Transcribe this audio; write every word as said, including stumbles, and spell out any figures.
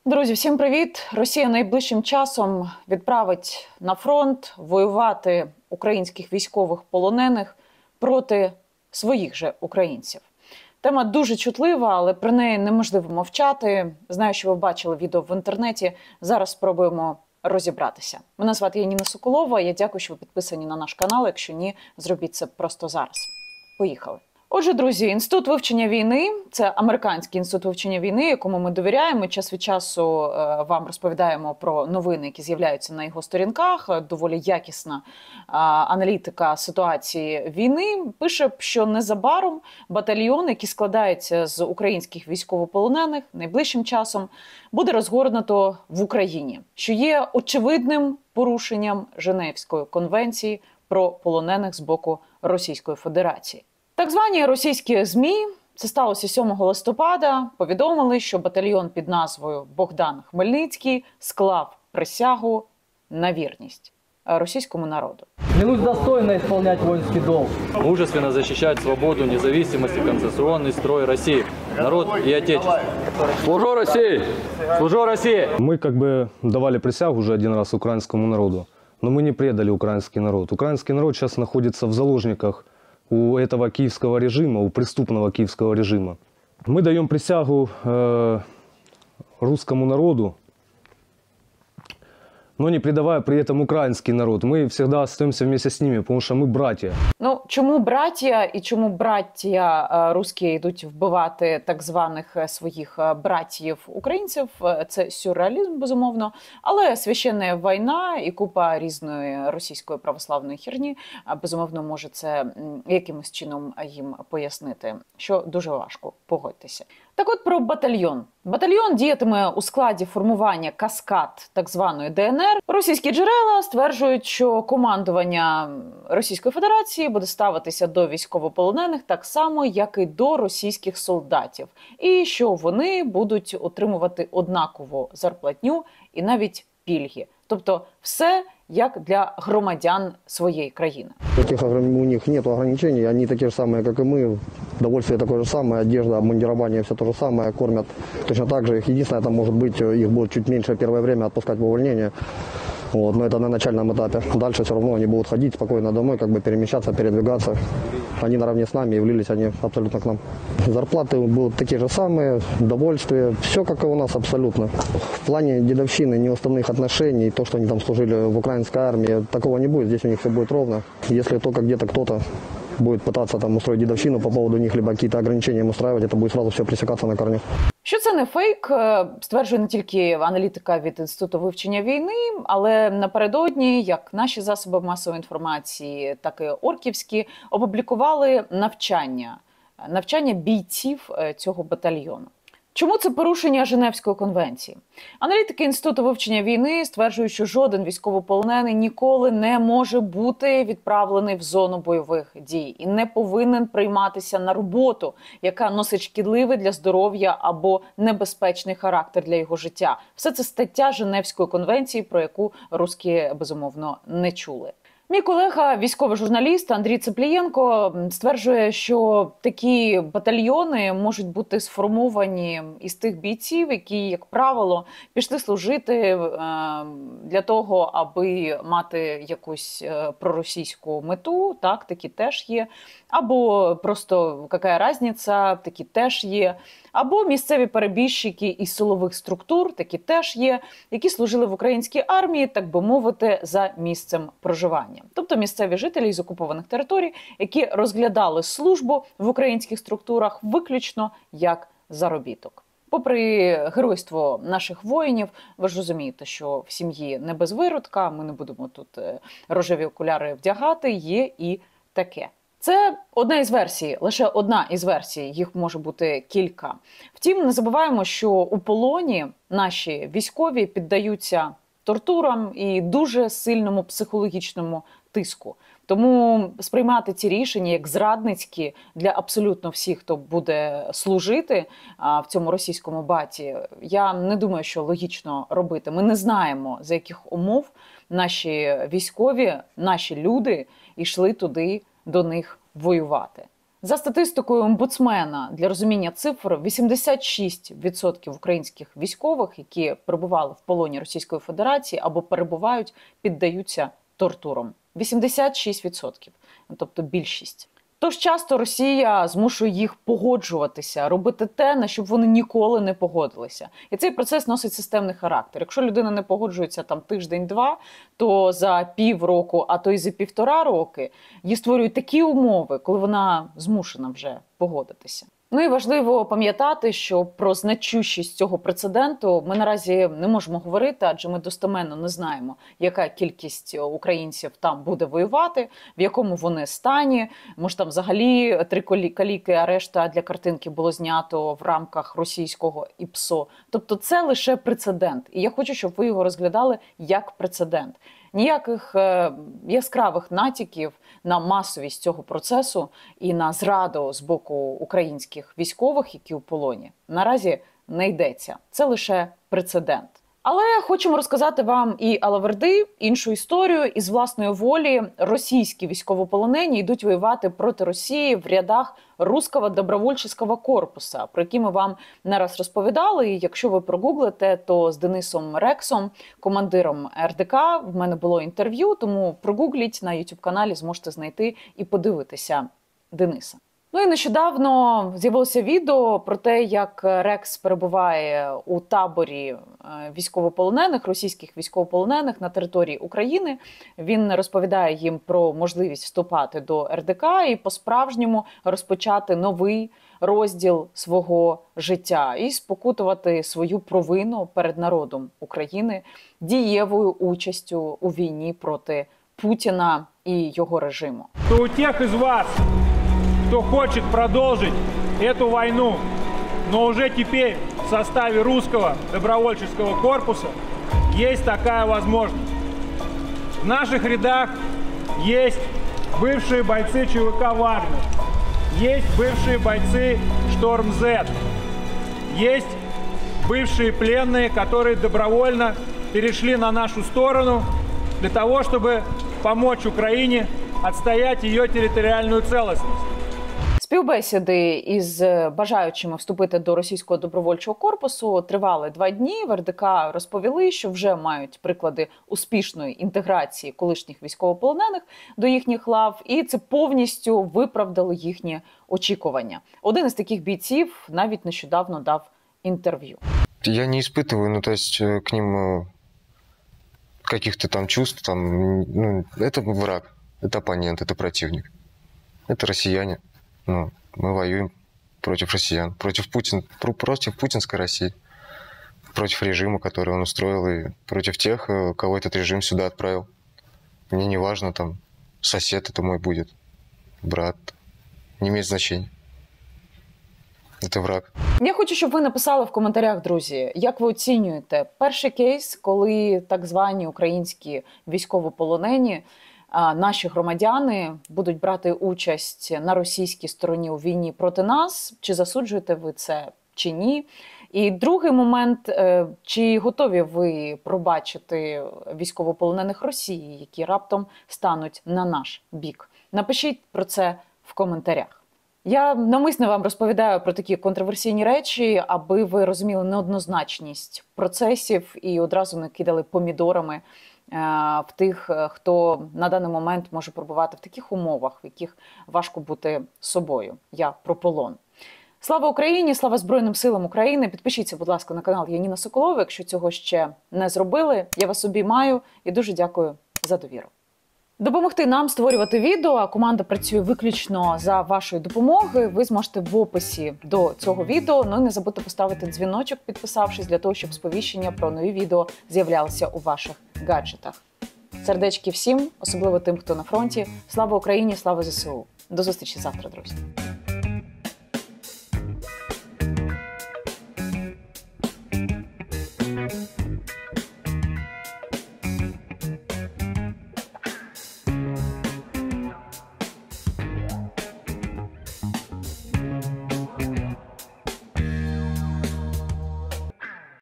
Друзі, всім привіт! Росія найближчим часом відправить на фронт воювати українських військових полонених проти своїх же українців. Тема дуже чутлива, але про неї неможливо мовчати. Знаю, що ви бачили відео в інтернеті. Зараз спробуємо розібратися. Мене звати Яніна Соколова. Я дякую, що ви підписані на наш канал. Якщо ні, зробіть це просто зараз. Поїхали. Отже, друзі, Інститут вивчення війни – це американський інститут вивчення війни, якому ми довіряємо. Час від часу вам розповідаємо про новини, які з'являються на його сторінках. Доволі якісна аналітика ситуації війни. Пише, що незабаром батальйон, який складається з українських військовополонених, найближчим часом буде розгорнуто в Україні, що є очевидним порушенням Женевської конвенції про полонених з боку Російської Федерації. Так звані російські ЗМІ, це сталося сьомого листопада, повідомили, що батальйон під назвою Богдан Хмельницький склав присягу на вірність російському народу. Клянусь достойно исполнять воинский долг. Мужественно защищать свободу, независимость и конституционный строй России, народ и отечество. Служу России! Служу России! Мы как бы давали присягу уже один раз украинскому народу, но мы не предали украинский народ. Украинский народ сейчас находится в заложниках у этого киевского режима, у преступного киевского режима. Мы даем присягу э, русскому народу, но не предавая при этом украинский народ. Мы всегда остаемся вместе с ними, потому что мы братья. Ну, чому браття і чому браття е, русські йдуть вбивати так званих своїх братів-українців? Це сюрреалізм, безумовно. Але священна війна і купа різної російської православної херні, безумовно, може це якимось чином їм пояснити, що дуже важко, погодьтеся. Так от про батальйон. Батальйон діятиме у складі формування «Каскад» так званої Де Ен Ер. Російські джерела стверджують, що командування Російської Федерації буде ставитися до військовополонених так само, як і до російських солдатів. І що вони будуть отримувати однакову зарплатню і навіть пільги. Тобто все як для громадян своєї країни. Таких у них нет ограничений, они такие же самые, как и мы. Удовольствие такое же самое, одежда, обмундирование, все то же самое, кормят точно так же. Их единственное, это может быть, их будет чуть меньше первое время отпускать в увольнение. Вот, но это на начальном этапе. Дальше все равно они будут ходить спокойно домой, как бы перемещаться, передвигаться. Они наравне с нами, и влились они абсолютно к нам. Зарплаты будут такие же самые, удовольствие, все как и у нас абсолютно. В плане дедовщины, неуставных отношений, то, что они там служили в украинской армии, такого не будет, здесь у них все будет ровно. Если только где-то кто-то будет пытаться там устроить дедовщину по поводу них, либо какие-то ограничения им устраивать, это будет сразу все пресекаться на корнях. Що це не фейк, стверджує не тільки аналітика від Інституту вивчення війни, але напередодні, як наші засоби масової інформації, так і орківські, опублікували навчання, навчання бійців цього батальйону. Чому це порушення Женевської конвенції? Аналітики Інституту вивчення війни стверджують, що жоден військовополонений ніколи не може бути відправлений в зону бойових дій і не повинен прийматися на роботу, яка носить шкідливий для здоров'я або небезпечний характер для його життя. Все це стаття Женевської конвенції, про яку русські, безумовно, не чули. Мій колега, військовий журналіст Андрій Цеплієнко, стверджує, що такі батальйони можуть бути сформовані із тих бійців, які, як правило, пішли служити для того, аби мати якусь проросійську мету, так, такі теж є, або просто яка різниця, такі теж є, або місцеві перебіжчики із силових структур, такі теж є, які служили в українській армії, так би мовити, за місцем проживання. Тобто місцеві жителі з окупованих територій, які розглядали службу в українських структурах виключно як заробіток. Попри геройство наших воїнів, ви ж розумієте, що в сім'ї не без виродка, ми не будемо тут рожеві окуляри вдягати, є і таке. Це одна із версій, лише одна із версій, їх може бути кілька. Втім, не забуваємо, що у полоні наші військові піддаються тортурам і дуже сильному психологічному тиску. Тому сприймати ці рішення як зрадницькі для абсолютно всіх, хто буде служити в цьому російському баті, я не думаю, що логічно робити. Ми не знаємо, за яких умов наші військові, наші люди йшли туди до них воювати. За статистикою омбудсмена, для розуміння цифр, вісімдесят шість відсотків українських військових, які перебували в полоні Російської Федерації або перебувають, піддаються тортурам. вісімдесят шість відсотків, тобто більшість. Тож часто Росія змушує їх погоджуватися, робити те, на що б вони ніколи не погодилися. І цей процес носить системний характер. Якщо людина не погоджується там тиждень-два, то за півроку, а то й за півтора роки, їй створюють такі умови, коли вона змушена вже погодитися. Ну і важливо пам'ятати, що про значущість цього прецеденту ми наразі не можемо говорити, адже ми достеменно не знаємо, яка кількість українців там буде воювати, в якому вони стані. Може, там взагалі три каліки, а решта для картинки було знято в рамках російського ІПСО. Тобто це лише прецедент. І я хочу, щоб ви його розглядали як прецедент. Ніяких е, яскравих натяків на масовість цього процесу і на зраду з боку українських військових, які у полоні, наразі не йдеться. Це лише прецедент. Але хочемо розказати вам і алаверди, іншу історію. Із власної волі російські військовополонені йдуть воювати проти Росії в рядах Руського добровольчого корпусу, про який ми вам не раз розповідали. І якщо ви прогуглите, то з Денисом Рексом, командиром ер де ка, в мене було інтерв'ю, тому прогугліть, на ютуб-каналі зможете знайти і подивитися Дениса. Ну і нещодавно з'явилося відео про те, як Рекс перебуває у таборі військовополонених, російських військовополонених на території України. Він розповідає їм про можливість вступати до ер де ка і по-справжньому розпочати новий розділ свого життя і спокутувати свою провину перед народом України дієвою участю у війні проти Путіна і його режиму. То у тих із вас, кто хочет продолжить эту войну, но уже теперь в составе русского добровольческого корпуса, есть такая возможность. В наших рядах есть бывшие бойцы че вэ ка «Вагнер», есть бывшие бойцы «Шторм Зет», есть бывшие пленные, которые добровольно перешли на нашу сторону для того, чтобы помочь Украине отстоять ее территориальную целостность. Співбесіди із бажаючими вступити до російського добровольчого корпусу тривали два дні. В ер де ка розповіли, що вже мають приклади успішної інтеграції колишніх військовополонених до їхніх лав, і це повністю виправдало їхні очікування. Один із таких бійців навіть нещодавно дав інтерв'ю. Я не испытываю, ну, то есть к ним каких-то там чувств, там, ну, это враг, это оппонент, это противник, это россияне. Ну, мы воюем против россиян, против, Путин, против путинской России, против режима, который он устроил, и против тех, кого этот режим сюда отправил. Мне не важно, там, сосед это мой будет, брат, не имеет значения. Це враг. Я хочу, щоб ви написали в коментарях, друзі, як ви оцінюєте перший кейс, коли так звані українські військовополонені, наші громадяни будуть брати участь на російській стороні у війні проти нас. Чи засуджуєте ви це, чи ні? І другий момент, чи готові ви пробачити військовополонених Росії, які раптом стануть на наш бік? Напишіть про це в коментарях. Я навмисно вам розповідаю про такі контроверсійні речі, аби ви розуміли неоднозначність процесів і одразу не кидали помідорами в тих, хто на даний момент може перебувати в таких умовах, в яких важко бути собою. Я про полон. Слава Україні, слава Збройним силам України. Підпишіться, будь ласка, на канал Яніна Соколова, якщо цього ще не зробили. Я вас обіймаю і дуже дякую за довіру. Допомогти нам створювати відео, а команда працює виключно за вашої допомоги. Ви зможете в описі до цього відео. Ну і не забудьте поставити дзвіночок, підписавшись, для того, щоб сповіщення про нові відео з'являлися у ваших гаджетах. Сердечки всім, особливо тим, хто на фронті. Слава Україні, слава зе се у. До зустрічі завтра, друзі.